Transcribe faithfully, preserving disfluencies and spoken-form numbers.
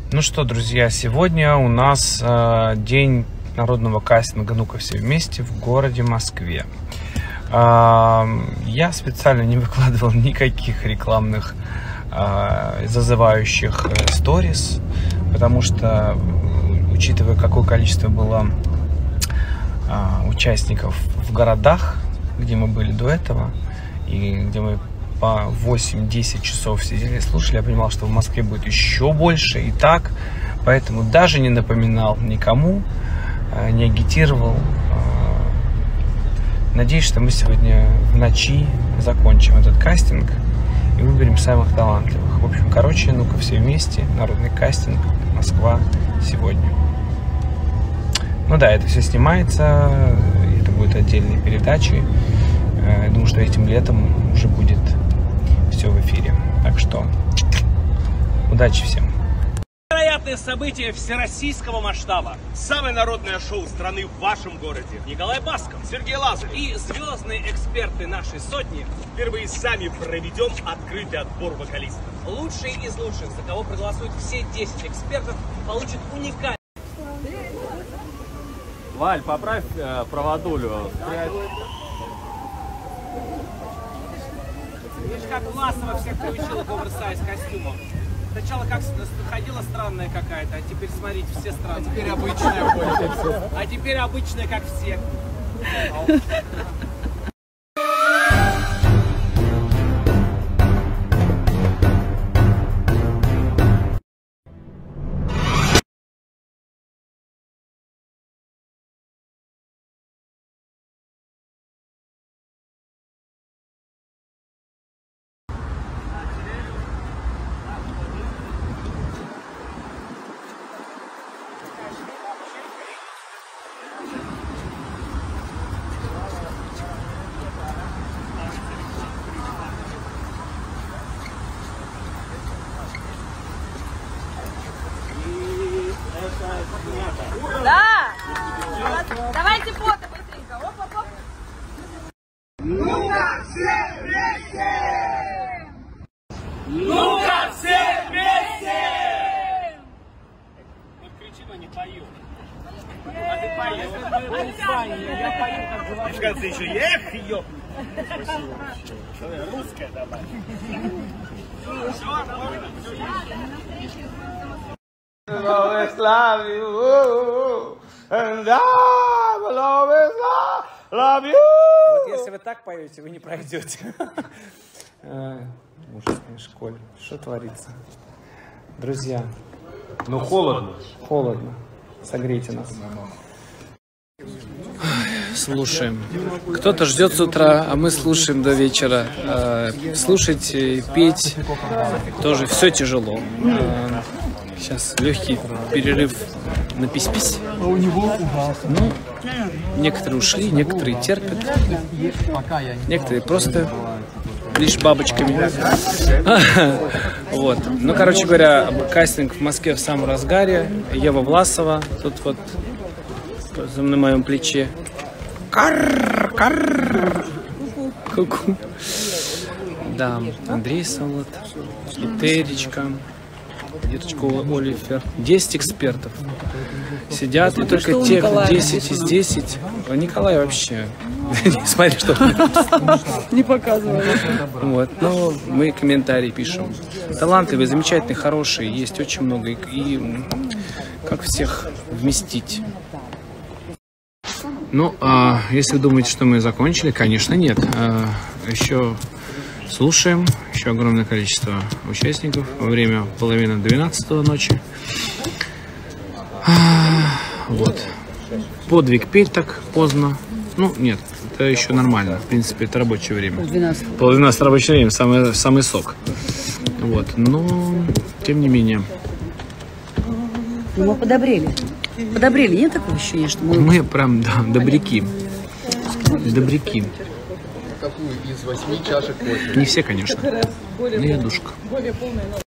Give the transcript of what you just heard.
Ну что, друзья, сегодня у нас э, день народного кастинга «Ну-ка все вместе» в городе Москве. Э, я специально не выкладывал никаких рекламных э, зазывающих э, сторис, потому что, учитывая, какое количество было э, участников в городах, где мы были до этого, и где мы по восемь-десять часов сидели и слушали, я понимал, что в Москве будет еще больше и так, поэтому даже не напоминал никому, не агитировал. Надеюсь, что мы сегодня в ночи закончим этот кастинг и выберем самых талантливых. В общем, короче, ну-ка все вместе, народный кастинг, Москва сегодня. Ну да, это все снимается, это будут отдельные передачи. Я думаю, что этим летом уже будет все в эфире. Так что удачи всем. Невероятное событие всероссийского масштаба. Самое народное шоу страны в вашем городе. Николай Басков, Сергей Лазарев. и звездные эксперты нашей сотни. Впервые сами проведем открытый отбор вокалистов. Лучшие из лучших, за кого проголосуют все десять экспертов, получат уникальный. Валь, поправь э, проводулю. Видишь, как Власова всех приучила к оверсайз костюмам. Сначала как ходила странная какая-то, а теперь, смотрите, все странные. А теперь обычная. А теперь обычная, как все. Да! Давайте фото быстренько. Оп, оп, оп. Ну-ка все вместе! Ну-ка все вместе! Вот кричи, но не пою. А ты поешь. Я пою, как говорю. В конце еще эх, ёп! Спасибо. Русская давай. Always love you, and I will always love you. Вот если вы так поете, вы не пройдете. Мужской школе. Что творится? Друзья. Ну холодно. Холодно. Согрейте нас. Слушаем. Кто-то ждет с утра, а мы слушаем до вечера. Слушать, петь тоже все тяжело. Сейчас легкий перерыв на пись-пись. Ну, некоторые ушли, некоторые терпят. Некоторые просто лишь бабочками. Вот. Ну, короче говоря, кастинг в Москве в самом разгаре. Ева Власова. Тут вот на моем плече. Карр, карр. Ку-ку. Да, Андрей Солод, Этеричка, Дирочка Оливер. десять экспертов сидят, и только тех десять из десяти. А Николай вообще, не смотри, что Не показываю. вот, но мы комментарии пишем. Талантливые, замечательные, хорошие, есть очень много. И, и как всех вместить? Ну, а если вы думаете, что мы закончили, конечно, нет. А, еще слушаем, еще огромное количество участников во время половины двенадцатого ночи. А, вот. Подвиг петь так поздно. Ну, нет, это еще нормально. В принципе, это рабочее время. Пол двенадцатого рабочее время, самый, самый сок. Вот. Но, тем не менее. Ну, мы подобрели. Подобрели, нет такого ощущения, что мы... Мы прям, да, добряки. Добряки. Какую из восьми чашек кофе? Не все, конечно. Но я душка.